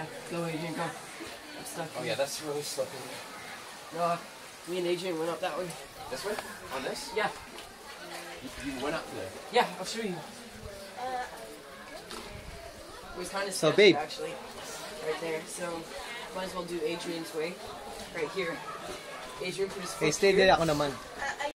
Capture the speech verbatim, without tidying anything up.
Yeah, go Adrian, go. I'm stuck. Oh yeah, that's really slippery. No, me and Adrian went up that way. This way? On this? Yeah. You, you went up there? Yeah, I'll show you. It was kind of So, sketchy, babe. actually, right there. So, might as well do Adrian's way, right here. Adrian, put his foot Eh, stay here. there ako naman.